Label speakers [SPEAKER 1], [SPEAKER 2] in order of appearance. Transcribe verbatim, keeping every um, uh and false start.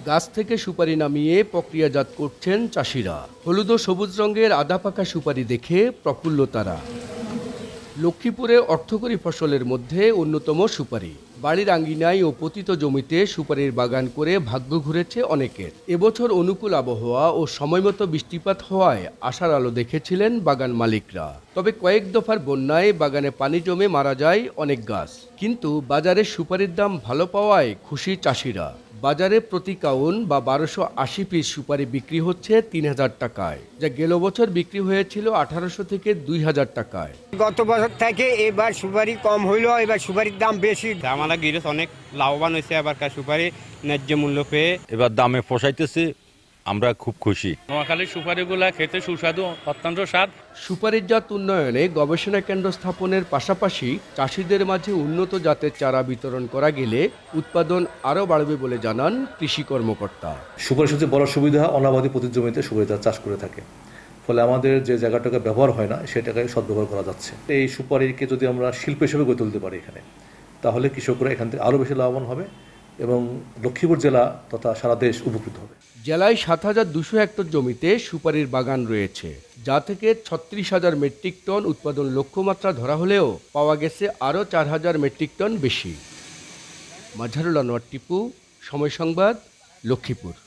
[SPEAKER 1] গাছ থেকে সুপারি নামিয়ে প্রক্রিয়াজাত করছেন চাষিরা। হলুদ ও সবুজ রঙের আধা পাকা সুপারি দেখে প্রফুল্ল তারা। লক্ষ্মীপুরে অর্থকরী ফসলের মধ্যে অন্যতম সুপারি। বাড়ির আঙ্গিনায় ও পতিত জমিতে সুপারির বাগান করে ভাগ্য ঘুরেছে অনেকের। এবছর অনুকূল আবহাওয়া ও সময়মতো বৃষ্টিপাত হওয়ায় আশার আলো দেখেছিলেন বাগান মালিকরা। তবে কয়েক দফার বন্যায় বাগানে পানি জমে মারা যায় অনেক গাছ। কিন্তু বাজারে সুপারির দাম ভালো পাওয়ায় খুশি চাষিরা। বাজারে প্রতি কাউন বা বারোশো আশি পিস সুপারি বিক্রি হচ্ছে তিন হাজার টাকায়, যা গেল বছর বিক্রি হয়েছিল আঠারোশো থেকে দুই হাজার টাকায়।
[SPEAKER 2] গত বছর থেকে এবার সুপারি কম হইলো, এবার সুপারির দাম বেশি।
[SPEAKER 3] আমরা গিরস অনেক লাভবান হয়েছে এবারকার সুপারি ন্যায্য মূল্য পেয়ে।
[SPEAKER 4] এবার দামে পোষাইতেছে, আমরা খুব খুশি।
[SPEAKER 5] নোয়াখালীর সুপারিগুলা খেতে সুস্বাদু, অত্যন্ত স্বাদ।
[SPEAKER 1] সুপারির জাত উন্নয়নে গবেষণা কেন্দ্র স্থাপনের পাশাপাশি চাষিদের মাঝে উন্নত জাতের চারা বিতরণ করা গেলে উৎপাদন আরও বাড়বে বলে জানান কৃষি কর্মকর্তা।
[SPEAKER 6] সুপারির সবচেয়ে বড় সুবিধা, অনাবাদী প্রতি জমিতে সুপারি চাষ করে থাকে, ফলে আমাদের যে জায়গাটাকে ব্যবহার হয় না সেটাকে সদ্ব্যবহার করা যাচ্ছে। এই সুপারিকে যদি আমরা শিল্প হিসেবে গড়ে তুলতে পারি এখানে, তাহলে কৃষকরা এখান থেকে আরও বেশি লাভবান হবে এবং লক্ষ্মীপুর জেলা তথা সারা দেশ উপকৃত হবে।
[SPEAKER 1] জেলায় সাত হাজার দুশো হেক্টর জমিতে সুপারির বাগান রয়েছে, যা থেকে ছত্রিশ হাজার মেট্রিক টন উৎপাদন লক্ষ্যমাত্রা ধরা হলেও পাওয়া গেছে আরও চার হাজার মেট্রিক টন বেশি। মাজহারুল আনোয়ার টিপু, সময় সংবাদ, লক্ষ্মীপুর।